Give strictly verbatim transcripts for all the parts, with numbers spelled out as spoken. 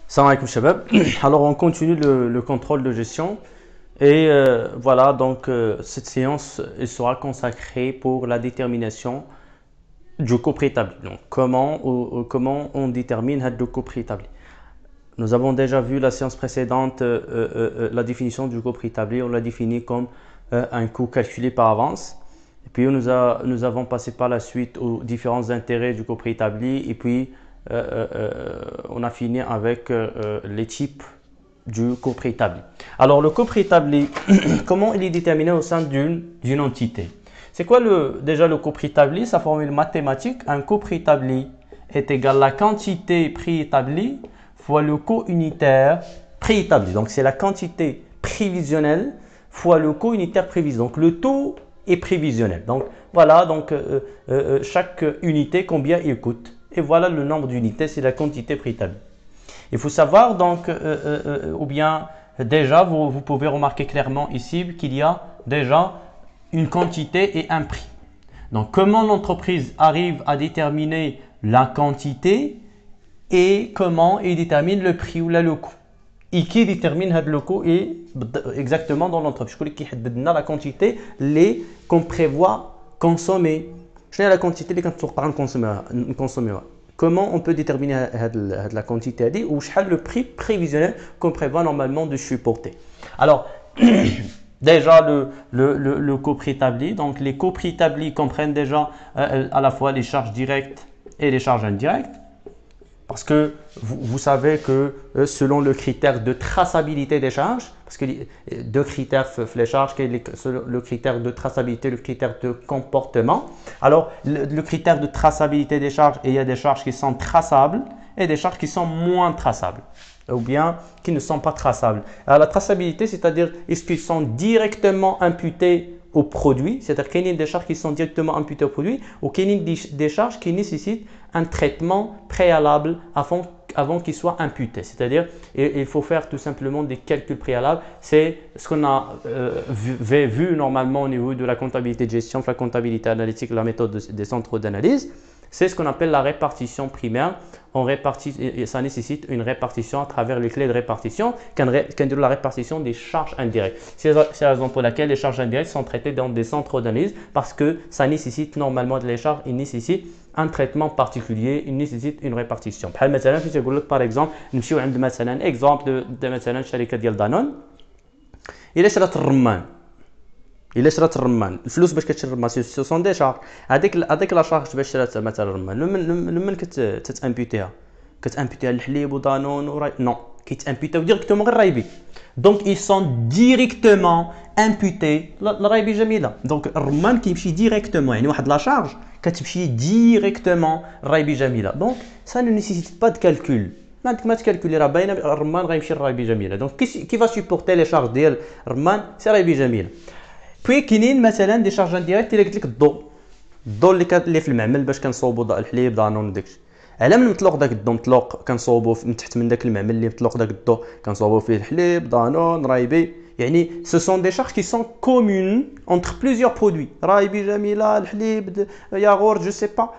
Salam alaikum shabab. Alors on continue le, le contrôle de gestion et euh, voilà donc euh, cette séance elle sera consacrée pour la détermination du coût préétabli. Donc comment, ou, ou comment on détermine le coût préétabli. Nous avons déjà vu la séance précédente euh, euh, euh, la définition du coût préétabli. On l'a défini comme euh, un coût calculé par avance. Et puis nous, a, nous avons passé par la suite aux différents intérêts du coût préétabli et puis euh, euh, on a fini avec euh, les types du coût préétabli. Alors le coût préétabli, comment il est déterminé au sein d'une entité? C'est quoi le, déjà le coût préétabli? Sa formule mathématique, un coût préétabli est égal à la quantité préétablie fois le coût unitaire préétabli. Donc c'est la quantité prévisionnelle fois le coût unitaire prévisionnel. Donc le taux est prévisionnel. Donc voilà, donc euh, euh, chaque unité combien il coûte. Et voilà le nombre d'unités, c'est la quantité préétablie. Il faut savoir donc, euh, euh, euh, ou bien déjà vous, vous pouvez remarquer clairement ici qu'il y a déjà une quantité et un prix. Donc comment l'entreprise arrive à déterminer la quantité et comment il détermine le prix ou là, le coût. Et qui détermine le coût et exactement dans l'entreprise. Je qui détermine la quantité qu'on prévoit consommer. Je la quantité qu'on consommer. consommer. Comment on peut déterminer la quantité ou le prix prévisionnel qu'on prévoit normalement de supporter. Alors, déjà le, le, le, le coût préétabli. Donc, les coûts préétablis comprennent déjà euh, à la fois les charges directes et les charges indirectes. Parce que vous, vous savez que euh, selon le critère de traçabilité des charges, parce que les, deux critères les charges, le critère de traçabilité, le critère de comportement. Alors, le, le critère de traçabilité des charges, il y a des charges qui sont traçables et des charges qui sont moins traçables ou bien qui ne sont pas traçables. Alors, la traçabilité, c'est-à-dire est-ce qu'ils sont directement imputés au produit, c'est-à-dire qu'il y a des charges qui sont directement imputées au produit ou qu'il y a des charges qui nécessitent un traitement préalable avant, avant qu'il soit imputé. C'est-à-dire il faut faire tout simplement des calculs préalables. C'est ce qu'on a euh, vu, vu normalement au niveau de la comptabilité de gestion, de la comptabilité analytique, la méthode de, des centres d'analyse. C'est ce qu'on appelle la répartition primaire. On répartit, et ça nécessite une répartition à travers les clés de répartition, qu'un de la répartition des charges indirectes. C'est la raison pour laquelle les charges indirectes sont traitées dans des centres d'analyse parce que ça nécessite normalement les charges, il nécessite un traitement particulier, il nécessite une répartition. Par exemple, nous avons un exemple de la شركة ديال دانون. إلا شرات الرمان إلا شرات الرمان الفلوس باش كتشري الرمان سو سون دي شارج. هذيك هذيك لا شارج باش شرات مثلا الرمان لمن كتامبيتيها كتامبيتيها الحليب ودانون وراي نو كيتامبيتيو ديريكتومون غير رايبي. دونك اي سون ديريكتومون امبوتي لرايبي جميله. دونك الرمان كيمشي ديريكتومون يعني واحد لا شارج كتمشي ديريكتومون رايبي جميله. دونك سا نو نيسيسيت با دو كالكول. ما عندك ما تكالكولي راه باينه الرمان غيمشي لرايبي جميله. دونك كيف سيبورتي لي شارج ديال الرمان سي رايبي جميله. بوي كاينين مثلا دي شارج انديريكت اللي قلت لك الضوء الضوء اللي كان اللي في المعمل باش كنصوبوا ضوء الحليب دانون داكشي. على من مطلوق داك الضوء مطلوق كنصوبوا من تحت من داك المعمل اللي مطلوق داك الضوء كنصوبوا فيه الحليب دانون رايبي. يعني سو سون دي شارج كي سون كومون انتر بليزيور برودوي. رايبي جميله الحليب ياغورت جو سي با.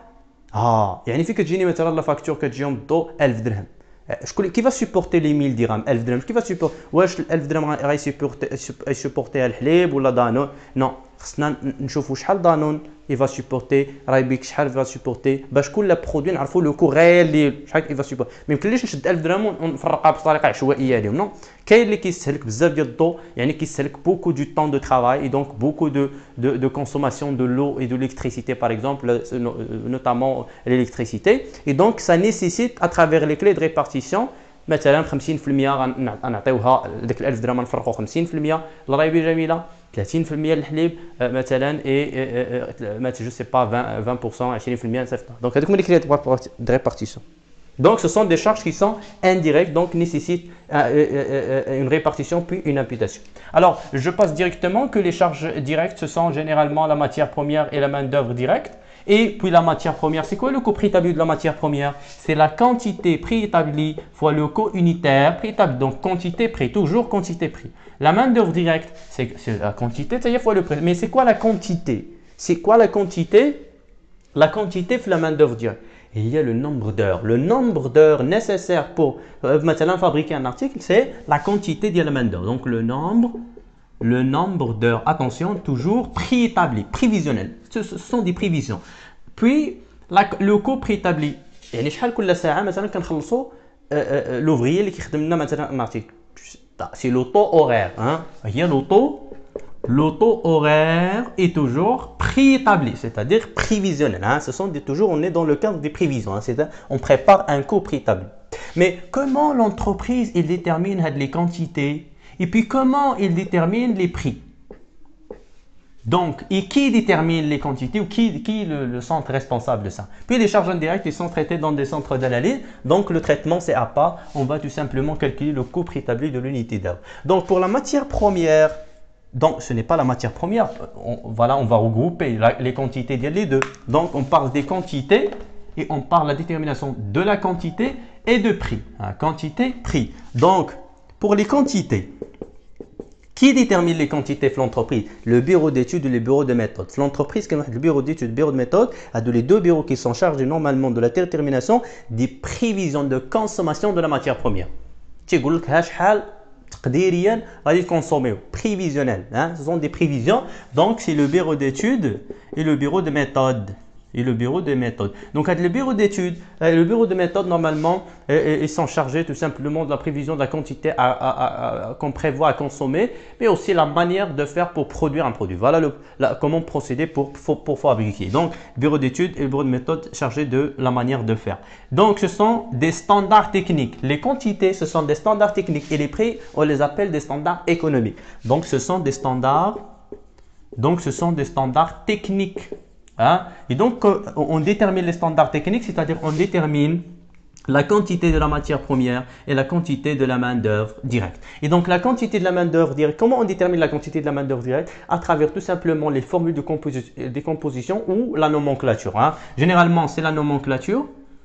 اه يعني فين كتجيني مثلا لا فاكتور كتجيهم الضوء ألف درهم. شكون كيف سيبورتي لي مية درهم ألف درهم كيف سيبورتي واش ألف درهم غاي سيبورتي سيبورتيها الحليب ولا دانون؟ نو خصنا نشوفوا شحال دانون يفا سيبورتي رايبيك شحال يفا سيبورتي باش كل برودوي نعرفوا لو كو غير اللي شحال يفا سيبورتي. ما يمكنليش نشد ألف درهم ونفرقها بطريقه عشوائيه عليهم. نو كاين اللي كيستهلك بزاف ديال الضوء يعني كيستهلك بوكو دو طون دو ترافاي اي دونك بوكو دو دو دو كونسوماسيون دو لو اي دو l'électricité par exemple notamment l'électricité et donc ça nécessite à travers les clés de répartition مثلا خمسين بالمية غنعطيوها داك ألف درهم نفرقوا خمسين بالمية لرايبي جميله ثلاثين بالمية للحليب مثلا اي ما جو سي با عشرين بالمية عشرين بالمية صيفط. دونك هذوك هما لي كلي دو ريبارتيسيون. Donc, ce sont des charges qui sont indirectes, donc nécessitent euh, une répartition puis une imputation. Alors, je passe directement que les charges directes, ce sont généralement la matière première et la main-d'œuvre directe. Et puis la matière première, c'est quoi le coût préétabli de la matière première? C'est la quantité préétablie fois le coût unitaire préétabli. Donc, quantité prix, toujours quantité prix. La main-d'œuvre directe, c'est la quantité, c'est-à-dire fois le prix. Mais c'est quoi la quantité? C'est quoi la quantité? La quantité fait la main-d'œuvre directe. il y a le nombre d'heures. Le nombre d'heures nécessaires pour euh, fabriquer un article, c'est la quantité de la main d'œuvre. Donc le nombre, le nombre d'heures. Attention, toujours préétabli, prévisionnel. Ce, ce sont des prévisions. Puis la, le coût préétabli. يعني شحال كل ساعة مثلا كنخلصوا l'ouvrier اللي كيخدم لنا مثلا un article. C'est le taux horaire. Hein? Il y a le taux. Le taux horaire est toujours préétabli, c'est-à-dire prévisionnel. Hein? Ce sont des, toujours, on est dans le cadre des prévisions. Hein? C'est-à-dire, on prépare un coût préétabli. Mais comment l'entreprise il détermine les quantités et puis comment il détermine les prix? Donc, et qui détermine les quantités ou qui, qui est le, le centre responsable de ça? Puis les charges indirectes, ils sont traitées dans des centres d'analyse. Donc, le traitement, c'est à part. On va tout simplement calculer le coût préétabli de l'unité d'heure. Donc, pour la matière première, donc ce n'est pas la matière première. On, voilà, on va regrouper la, les quantités des deux. Donc, on parle des quantités et on parle de la détermination de la quantité et de prix. Hein, quantité, prix. Donc, pour les quantités, qui détermine les quantités de l'entreprise? Le bureau d'études et le bureau de méthode. L'entreprise, le bureau d'études et le bureau de méthode, a les deux bureaux qui sont chargés normalement de la détermination des prévisions de consommation de la matière première. Tu dis consommer prévisionnel. Hein? Ce sont des prévisions. Donc, c'est le bureau d'études et le bureau de méthode. Et le bureau de méthode. Donc, le bureau d'études, le bureau de méthode, normalement, ils sont chargés tout simplement de la prévision de la quantité qu'on prévoit à consommer, mais aussi la manière de faire pour produire un produit. Voilà le, la, comment procéder pour, pour, pour fabriquer. Donc, bureau d'études et le bureau de méthode chargés de la manière de faire. Donc, ce sont des standards techniques. Les quantités, ce sont des standards techniques. Et les prix, on les appelle des standards économiques. Donc, ce sont des standards, donc, ce sont des standards techniques. Hein? Et donc, on détermine les standards techniques, c'est-à-dire on détermine la quantité de la matière première et la quantité de la main-d'œuvre directe. Et donc, la quantité de la main-d'œuvre directe, comment on détermine la quantité de la main-d'œuvre directe? À travers tout simplement les formules de composi décomposition ou la nomenclature. Hein? Généralement, c'est la nomenclature.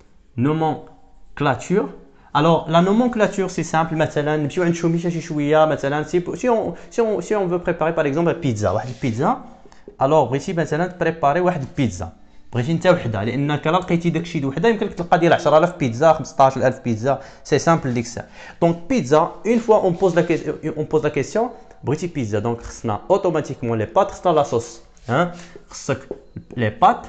Nomenclature. Alors, la nomenclature, c'est simple. مثلا نمشيو عند شوميشه شي شويه مثلا si on si on si on veut préparer par exemple une pizza, واحد البيتزا. الوغ بغيتي مثلا تبريباري واحد البيتزا بغيتي انت وحده لانك راه لقيتي داكشي د وحده يمكن لك تلقى ديال عشرة آلاف بيتزا خمسطاش ألف بيتزا سي سامبل ديك الساعه دونك بيتزا اون فوا اون بوز لا اون بوز لا كيسيون بغيتي بيتزا دونك خصنا اوتوماتيكمون لي بات خصنا لا صوص ها خصك لي بات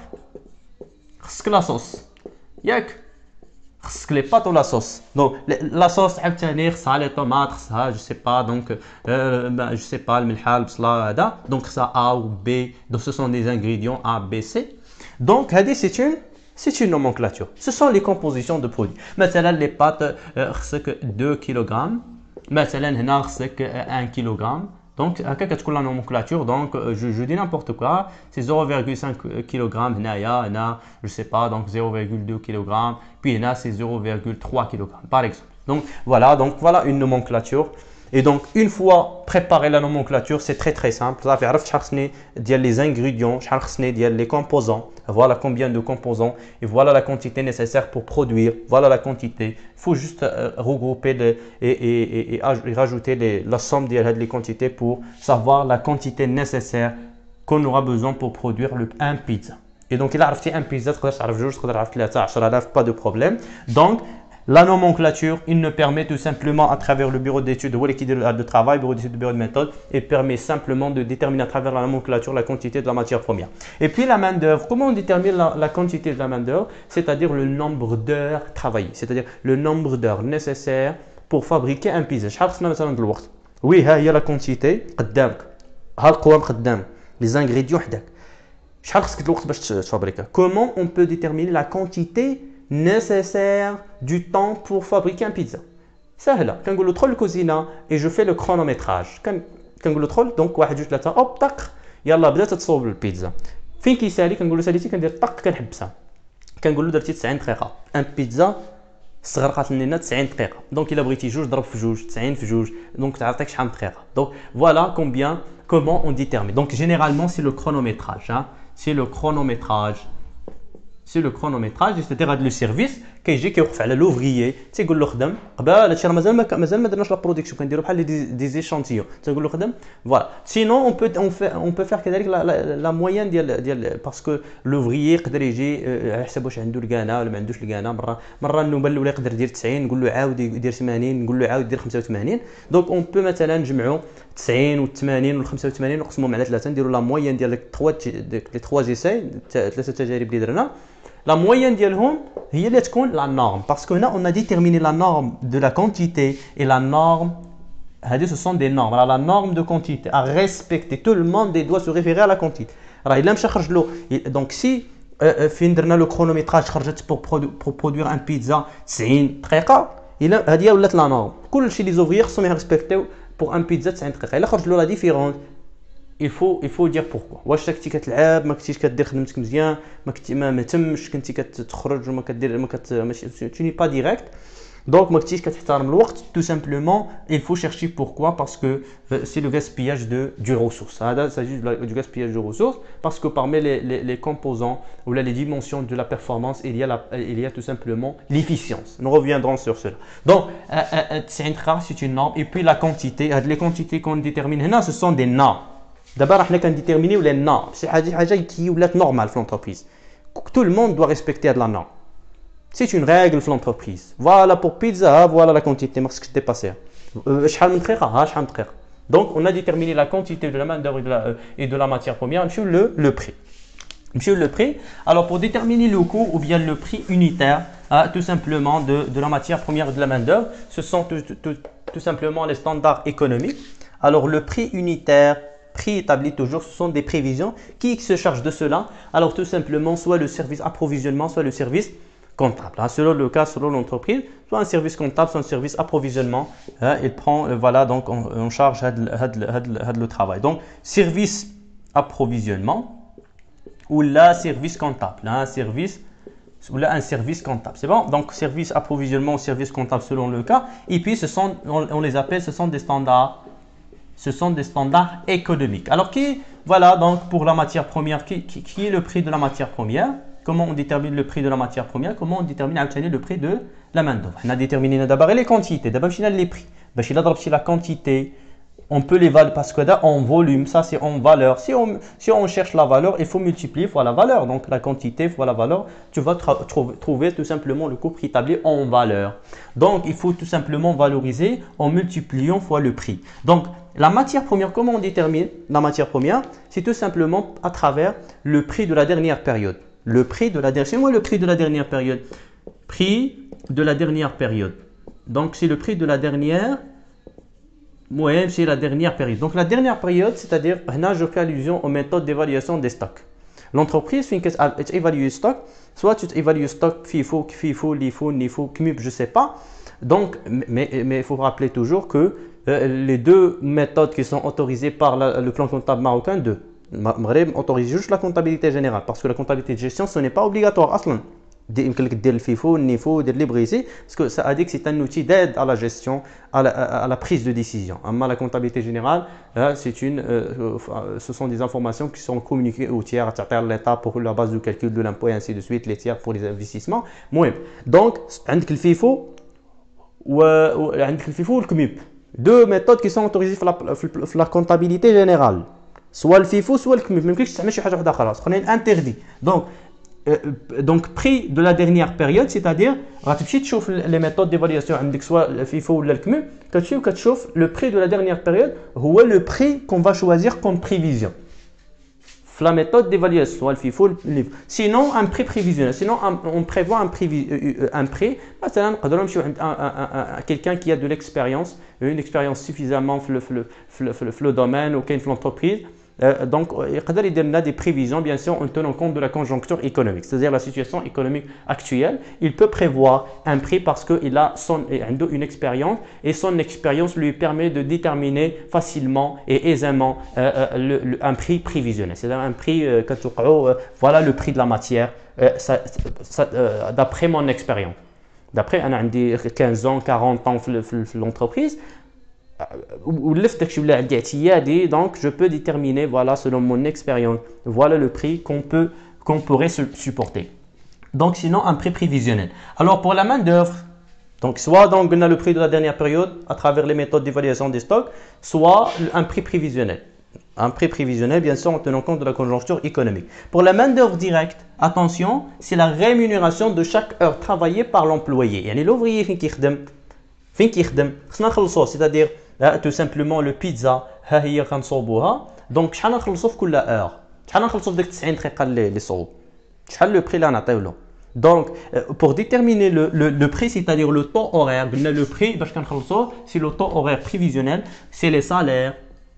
خصك لا صوص ياك خصك لي بات ولا صوص دونك لا صوص عاوتاني خصها لي طوماط خصها جو سي با دونك جو سي با الملحه البصله هذا دونك خصها ا و بي دونك سو سون دي انغريديون ا بي سي دونك هذه سي اون c'est une nomenclature. Ce sont les compositions de produits. مثلا les pâtes خصك deux kilogrammes. مثلا هنا خصك un kilogramme. Donc هكا كتكون la nomenclature. Donc je, je dis n'importe quoi. C'est zéro virgule cinq kilogrammes هنايا هنا je sais pas donc zéro virgule deux kilogrammes. Puis هنا c'est zéro virgule trois kilogrammes par exemple. Donc voilà donc voilà une nomenclature. Et donc, une fois préparé la nomenclature, c'est très très simple. Ça fait عرفت les ingrédients, les composants. Voilà combien de composants et voilà la quantité nécessaire pour produire. Voilà la quantité. Il faut juste euh, regrouper les, et, et, et, et, et rajouter les, la somme des quantités pour savoir la quantité nécessaire qu'on aura besoin pour produire le, un pizza. Et donc, il a rajouté un pizza, pas de problème. Donc, la nomenclature, il nous permet tout simplement à travers le bureau d'études ou l'équipe de travail, bureau d'études, bureau de méthode, et permet simplement de déterminer à travers la nomenclature la quantité de la matière première. Et puis la main d'œuvre, comment on détermine la, la quantité de la main d'œuvre? C'est-à-dire le nombre d'heures travaillées, c'est-à-dire le nombre d'heures nécessaires pour fabriquer un pizza. Oui, il y a la quantité, les ingrédients. Comment on peut déterminer la quantité nécessaire du temps pour fabriquer un pizza? سهلة كنقول له دخل الكوزينة et je fais le chronométrage كنقول له دخل دونك واحد جوج ثلاثة اوب طق يلا بدات تصوب البيتزا فين كيسالي كنقول له ساليتي كندير طق كنحبسها كنقول له درتي تسعين دقيقة ان بيتزا استغرقت لنا تسعين دقيقة دونك الا بغيتي جوج ضرب في جوج تسعين في جوج دونك تعطيك شحال من دقيقة دونك voilà combien comment on détermine donc généralement c'est le chronométrage hein. C'est le chronométrage c'est le chronométrage, c'est-à-dire le service كيجي كيوقف على لوفريي تيقول له خدم قبل هادشي راه مازال ما مازال ما درناش لا برودكسيون كنديروا بحال دي دي زيشانتيون تيقول له خدم فوالا سينون اون بو اون في اون بو فير كذلك لا موين ديال ديال باسكو لوفريي يقدر يجي على حساب واش عنده الكانه ولا ما عندوش الكانه مره مره النوبل ولا يقدر يدير تسعين نقول له عاود يدير ثمانين نقول له عاود يدير خمسة وثمانين دونك اون بو مثلا نجمعوا تسعين و ثمانين و خمسة وثمانين ونقسموهم على ثلاثه نديروا لا موين ديال ثلاثه لي ثلاثه زيساي ثلاثه تجارب اللي درنا la moyenne ديالهم هي اللي تكون la norme parce que là on a déterminé la norme de la quantité et la norme هذه ce sont des normes alors la norme de quantité à respecter tout le monde doit se référer à la quantité راه الا مشى خرج له donc si فين درنا لو كرونوميتراج خرجت pour produire un pizza تسعين دقيقه الا هذه ولات لا نورم كلشي لي زوفريير خصهم يريسبكتيو pour un pizza تسعين دقيقه الا خرج له لا ديفيرونس il faut il faut dire pourquoi واش كنتي كتلعب ما كنتيش كدير خدمتك مزيان ما كنتي ما متمش كنتي كتخرج وما كدير ما كت ماشي tu n'es pas direct donc ما كنتيش كتحترم الوقت tout simplement il faut chercher pourquoi parce que c'est le gaspillage de du ressource هذا s'agit du gaspillage de ressources parce que parmi les les, les composants ou là les dimensions de la performance il y a la, il y a tout simplement l'efficience nous reviendrons sur cela donc تسعين دقيقة c'est une norme et puis la quantité les quantités qu'on détermine هنا ce sont des normes d'abord حنا كنديتيرمينيو لي نورم سي حاجه حاجه كي ولات نورمال في لونتربريز tout le monde doit respecter la norme c'est une règle في l'entreprise voilà pour pizza voilà la quantité ما خصكش dépasser شحال من دقيقه ها شحال من دقيقه donc on a déterminé la quantité de la main d'œuvre et de la et de la matière première monsieur le le prix monsieur le prix alors pour déterminer le coût ou bien le prix unitaire hein, tout simplement de de la matière première et de la main d'œuvre ce sont tout, tout, tout simplement les standards économiques alors le prix unitaire prix établi toujours, ce sont des prévisions. Qui se charge de cela? Alors tout simplement, soit le service approvisionnement, soit le service comptable. Hein, selon le cas, selon l'entreprise, soit un service comptable, soit un service approvisionnement. Hein, il prend, euh, voilà, donc on, on charge had, had, had, had le travail. Donc service approvisionnement ou là service comptable. Hein, un service ou là un service comptable. C'est bon? Donc service approvisionnement ou service comptable selon le cas. Et puis ce sont, on, on les appelle, ce sont des standards. Ce sont des standards économiques. Alors, qui, voilà, donc pour la matière première, qui, qui, qui est le prix de la matière première? Comment on détermine le prix de la matière première? Comment on détermine le prix de la main-d'œuvre? On a déterminé d'abord les quantités, d'abord les prix. Si on la quantité, on peut les valider parce que là, en volume, ça c'est en valeur. Si on, si on cherche la valeur, il faut multiplier fois la valeur. Donc la quantité fois la valeur, tu vas trouver, trouver tout simplement le coût établi en valeur. Donc il faut tout simplement valoriser en multipliant fois le prix. Donc la matière première, comment on détermine la matière première? C'est tout simplement à travers le prix de la dernière période. Le prix de la dernière, c'est moi le prix de la dernière période. Prix de la dernière période. Donc c'est le prix de la dernière. Moyenne, c'est la dernière période. Donc la dernière période, c'est-à-dire, là je fais allusion aux méthodes d'évaluation des stocks. L'entreprise fait qu'elle évalue le stock, soit tu évalues le stock FIFO, FIFO, LIFO, NIFO, C M U P, je ne sais pas. Donc, mais il faut rappeler toujours que euh, les deux méthodes qui sont autorisées par la, le plan comptable marocain, deux. Maghreb autorise juste la comptabilité générale parce que la comptabilité de gestion, ce n'est pas obligatoire. Aslan. يمكن لك دير الفيفو النيفو دير اللي بغيتي باسكو ça a dit que c'est un outil d'aide à la gestion à la, à la prise de décision. اما la comptabilité générale c'est une euh, ce sont des informations qui sont communiquées aux tiers à l'état pour la base de calcul de l'impôt et ainsi de suite les tiers pour les investissements. المهم donc عندك الفيفو وعندك الفيفو والكميب deux méthodes qui sont autorisées في la, في la comptabilité générale soit الفيفو soit الكميب ما يمكنش تستعمل شي حاجه واحده اخرى سخونين interdit. Donc donc prix de la dernière période, c'est-à-dire غتمشي تشوف les méthodes d'évaluation عندك سواء الفيفو ولا الكمو كتمشي وكتشوف le prix de la dernière période هو le prix qu'on va choisir comme prévision في la méthode d'évaluation soit le FIFO le livre. Sinon un prix prévisionnel, sinon on prévoit un prix un prix مثلا نقدروا نمشيو عند quelqu'un qui a de l'expérience une expérience suffisamment في في le domaine ou كاين في l'entreprise. Euh, donc, il y a des prévisions, bien sûr, en tenant compte de la conjoncture économique, c'est-à-dire la situation économique actuelle. Il peut prévoir un prix parce qu'il a son, une expérience et son expérience lui permet de déterminer facilement et aisément euh, le, le, un prix prévisionnel. C'est-à-dire un prix, euh, euh, voilà le prix de la matière, euh, euh, d'après mon expérience. D'après, on a quinze ans, quarante ans dans l'entreprise. Donc je peux déterminer voilà selon mon expérience voilà le prix qu'on peut qu'on pourrait supporter. Donc, sinon, un prix prévisionnel. Alors, pour la main-d'œuvre, donc soit donc, on a le prix de la dernière période à travers les méthodes d'évaluation des stocks, soit un prix prévisionnel. Un prix prévisionnel, bien sûr, en tenant compte de la conjoncture économique. Pour la main-d'œuvre directe, attention, c'est la rémunération de chaque heure travaillée par l'employé. Yani l'ouvrier fin qui خدم, fin qui خدم, خصنا نخلصوه, c'est-à-dire tout simplement le pizza, ها هي كنصوبوها. Donc شحال نخلصو في كل heure؟ شحال نخلصو في ديك تسعين دقيقة اللي اللي صوب؟ شحال le prix اللي نعطيو له؟ Donc, pour déterminer le, le, le prix, c'est-à-dire le taux horaire, le prix, c'est le taux horaire prévisionnel, c'est les salaires,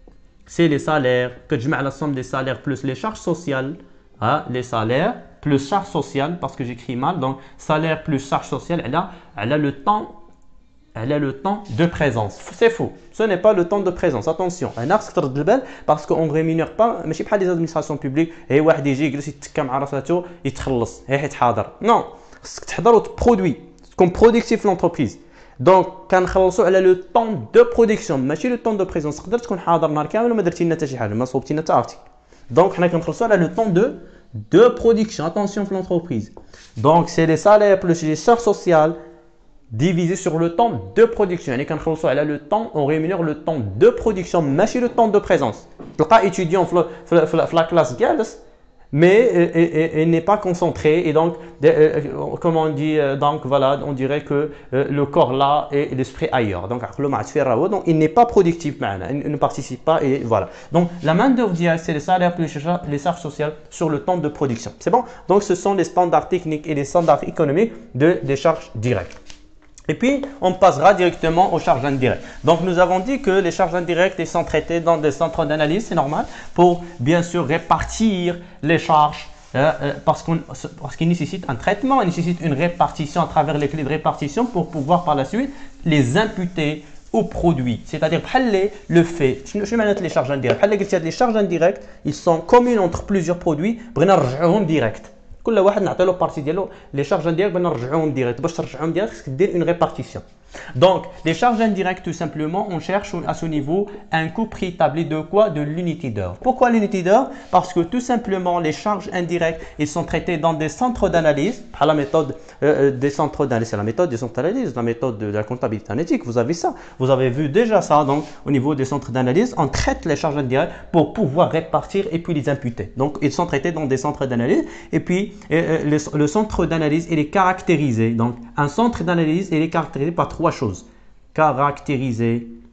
c'est les salaires, que je mets à la somme des salaires plus les charges sociales, hein, les salaires plus charges sociales, parce que j'écris mal, donc salaire plus charges sociales, elle a, elle a le temps, elle a le temps de présence. C'est faux, ce n'est pas le temps de présence, attention, un axe parce qu'on ne rémunère pas, mais je ne sais pas les administrations publiques, et واحد يجي يجلس يتكا مع راساتو يتخلص, هي يتحاضر. Non, خصك تحضر وتبرودوي, تكون productif l'entreprise. Donc, كنخلصوا على لو طون دو برودكسيون ماشي لو طون دو بريزونس. تقدر تكون حاضر نهار كامل وما درتي لنا حتى شي حاجه، ما صوبتي لنا حتى ارتيكل. دونك حنا كنخلصوا على لو طون دو دو برودكسيون. اتونسيون في l'entreprise. Donc, c'est les salaires plus les charges sociales divisé sur le temps de production. يعني كنخلصوا على le temps, on rémunère le temps de production ماشي le temps de présence. تلقى étudiant في في la classe جالس mais il n'est pas concentré et donc comme on dit donc voilà, on dirait que le corps là et l'esprit ailleurs. Donc donc il n'est pas productif معنا, il ne participe pas et voilà. Donc la main d'œuvre directe, c'est les salaires plus les charges sociales sur le temps de production. C'est bon? Donc ce sont les standards techniques et les standards économiques de des charges directes. Et puis, on passera directement aux charges indirectes. Donc, nous avons dit que les charges indirectes sont traitées dans des centres d'analyse, c'est normal, pour bien sûr répartir les charges euh, euh, parce qu'on parce qu'il nécessite un traitement, il nécessite une répartition à travers les clés de répartition pour pouvoir par la suite les imputer au produit. C'est-à-dire, le fait, je vais les charges indirectes. Les charges indirectes, ils sont communes entre plusieurs produits, direct. كل واحد نعطي له بارتي ديالو لي شارج انديريكت بغينا نرجعوهم ديريكت. باش ترجعوهم ديريكت خصك دير اون ريبارتيسيون. Donc les charges indirectes, tout simplement, on cherche à ce niveau un coût préétabli de quoi? De l'unité d'heure. Pourquoi l'unité d'heure? Parce que tout simplement les charges indirectes, ils sont traités dans des centres d'analyse. La méthode euh, des centres d'analyse, c'est la méthode des centres d'analyse, la méthode de la comptabilité analytique. Vous avez ça, vous avez vu déjà ça. Donc au niveau des centres d'analyse, on traite les charges indirectes pour pouvoir répartir et puis les imputer. Donc ils sont traités dans des centres d'analyse et puis euh, le, le centre d'analyse, il est caractérisé. Donc un centre d'analyse, il est caractérisé par trois choses. Caractérisé.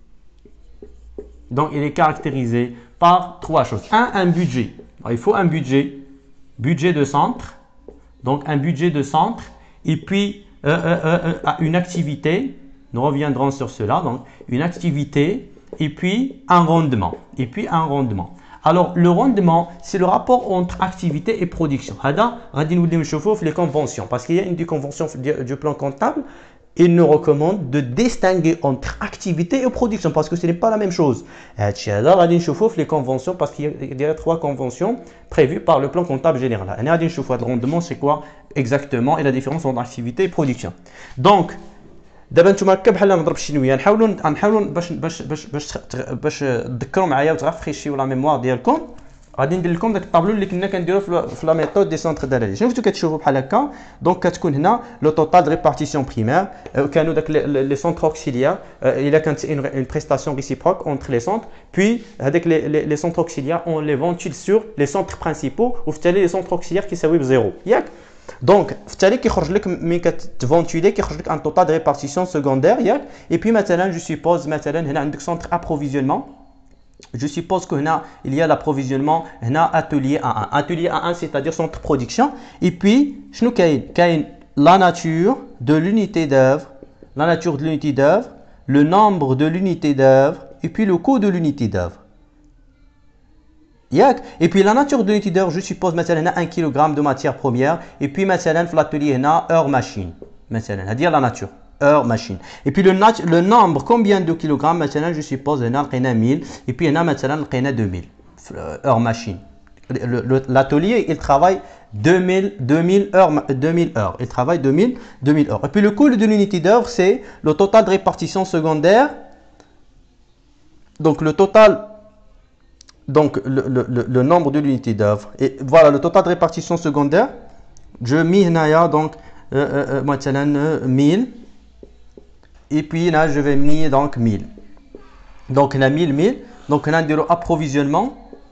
Donc, il est caractérisé par trois choses. Un, un budget. Alors, il faut un budget. Budget de centre. Donc, un budget de centre. Et puis, euh, euh, euh, une activité. Nous reviendrons sur cela. Donc, une activité. Et puis, un rendement. Et puis, un rendement. Alors, le rendement, c'est le rapport entre activité et production. Hada, غادي نوليو نشوفوه في les conventions. Parce qu'il y a une des conventions du plan comptable. Il nous recommande de distinguer entre activité et production parce que ce n'est pas la même chose. Alors, on va voir les conventions parce qu'il y a trois conventions prévues par le plan comptable général. On va voir le rendement, c'est quoi exactement et la différence entre activité et production. Donc, دابا نتوما هكا بحال نضرب شي نويه نحاولوا نحاولوا باش باش باش باش باش تذكروا معايا وتغفريشيو لا ميموار ديالكم. غادي ندير لكم داك الطابلو اللي كنا كنديرو في لا ميثود دي سونتر داناليز. شنو كتشوفوا بحال هكا؟ دونك كتكون هنا لو توتال دو ريبارتيسيون بريمير. كانوا داك لي سونتر اوكسيليير الا كانت اون بريستاسيون ريسيبروك اونتر لي سونتر بوي هذاك لي سونتر اوكسيليير اون لي فونتيل سور لي سونتر برينسيبو وفي التالي لي سونتر اوكسيليير كيساوي بزيرو ياك. دونك في التالي كيخرج لك ملي كتفونتيلي كيخرج لك ان توتال دو ريبارتيسيون سكوندير ياك. اي بي مثلا جو سيبوز مثلا هنا عندك سونتر ابروفيزيونمون. Je suppose que là, il y a l'approvisionnement, atelier A un. Atelier A un, c'est-à-dire centre de production. Et puis, la nature de l'unité d'œuvre, la nature de l'unité d'œuvre, le nombre de l'unité d'œuvre, et puis le coût de l'unité d'œuvre. Et puis, la nature de l'unité d'œuvre, je suppose, maintenant, un kilogramme de matière première, et puis, maintenant, l'atelier, heure machine. Maintenant, c'est-à-dire la nature. Heure machine. Et puis le, le nombre, combien de kilogrammes? Maintenant, je suppose, il y a mille. Et puis, il y a maintenant deux mille. Heure machine. L'atelier, il travaille deux mille, deux mille heures. deux mille heures. Il travaille deux mille, deux mille heures. Et puis, le coût de l'unité d'œuvre, c'est le total de répartition secondaire. Donc, le total. Donc, le, le, le, le nombre de l'unité d'œuvre. Et voilà, le total de répartition secondaire je mets هنايا donc euh, euh, مثلا mille et puis là je vais mettre donc mille. Donc là mille mille, donc là on approvisionnement.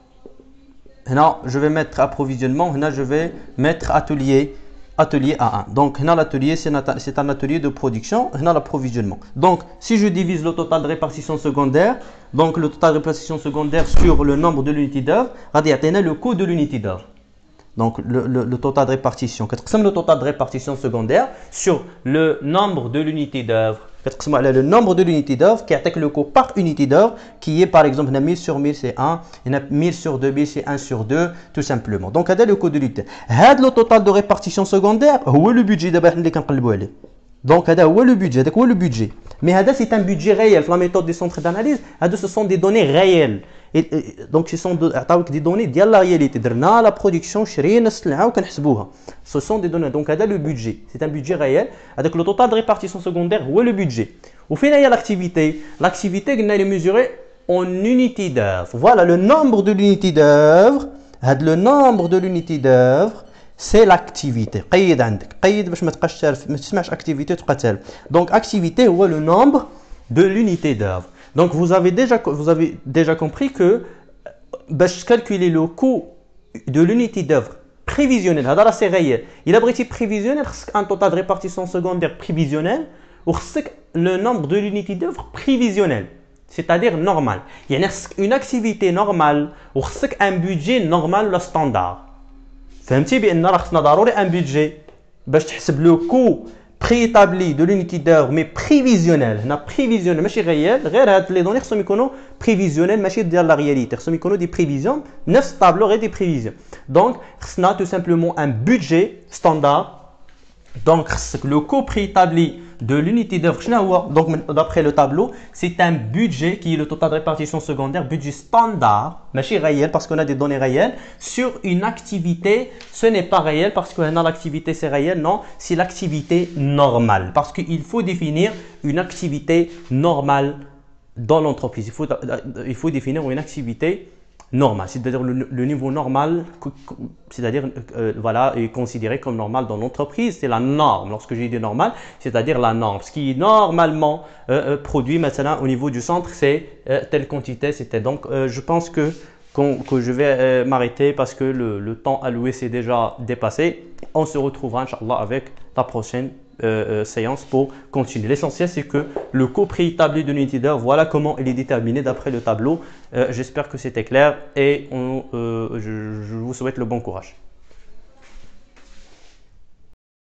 Là je vais mettre approvisionnement, là je vais mettre atelier atelier A un. Donc là l'atelier c'est un atelier de production, là l'approvisionnement. Donc si je divise le total de répartition secondaire, donc le total de répartition secondaire sur le nombre de l'unité d'œuvre, on a le coût de l'unité d'œuvre. Donc le, le, le total de répartition, le total de répartition secondaire sur le nombre de l'unité d'œuvre. Le nombre de l'unité d'œuvre qui attaque le coût par unité d'œuvre qui est par exemple mille sur mille c'est un, mille sur deux mille c'est un sur deux tout simplement. Donc c'est le coût de l'unité. Le total de répartition secondaire c'est le budget d'abord اللي كنقلبوا عليه. Donc هذا هو le budget, هذاك هو le budget. Mais هذا c'est un budget réel. Dans la méthode des centres d'analyse, هذا ce sont des données réelles. Et, et, donc ce sont des données de la réalité. درنا la production شرينا السلعة وكنحسبوها. Ce sont des données. Donc هذا le budget. C'est un budget réel. Avec le total de répartition secondaire هو le budget. Au final il y a l'activité. L'activité قلنا est mesurée en unité d'œuvre. Voilà le nombre de l'unité d'œuvre. Le nombre de l'unité d'œuvre. C'est l'activité. قيد عندك قيد باش ما تبقاش تعرف ما تسمعش activité تبقى تعرف. Donc activité هو le nombre de l'unité d'œuvre. Donc vous avez déjà vous avez déjà compris que باش calculer le coût de l'unité d'œuvre prévisionnel هذا راه سي réel. Il a بغيتي prévisionnel خصك un total de répartition secondaire prévisionnel وخصك le nombre de l'unité d'œuvre prévisionnel. C'est-à-dire normal. يعني خصك une activité normale وخصك un budget normal ولا standard. فهمتي بان راه خصنا ضروري ان بيدجي باش تحسب لو كو بريتابلي دو لونيتي دور مي بريفيزيونيل. هنا بريفيزيونيل ماشي غيال غير هاد لي دوني خصهم يكونوا بريفيزيونيل ماشي ديال لا رياليتي خصهم يكونوا دي بريفيزيون نفس الطابلو غير دي بريفيزيون. دونك خصنا تو سامبلومون ان بيدجي ستاندار. دونك خصك لو كو بريتابلي de l'unité d'œuvre. Donc d'après le tableau, c'est un budget qui est le total de répartition secondaire, budget standard, mais réel parce qu'on a des données réelles sur une activité. Ce n'est pas réel parce que l'activité c'est réel, non, c'est l'activité normale parce qu'il faut définir une activité normale dans l'entreprise. Il faut, il faut définir une activité normal, c'est-à-dire le, le niveau normal, c'est-à-dire euh, voilà, est considéré comme normal dans l'entreprise, c'est la norme. Lorsque j'ai dit normal, c'est-à-dire la norme. Ce qui est normalement euh, euh, produit maintenant au niveau du centre, c'est euh, telle quantité. C'était donc, euh, je pense que qu que je vais euh, m'arrêter parce que le, le temps alloué s'est déjà dépassé. On se retrouvera, Inch'Allah, avec la prochaine Euh, euh, séance pour continuer. L'essentiel c'est que le coût préétabli de l'unité d'heure, voilà comment il est déterminé d'après le tableau. Euh, J'espère que c'était clair et on, euh, je, je vous souhaite le bon courage.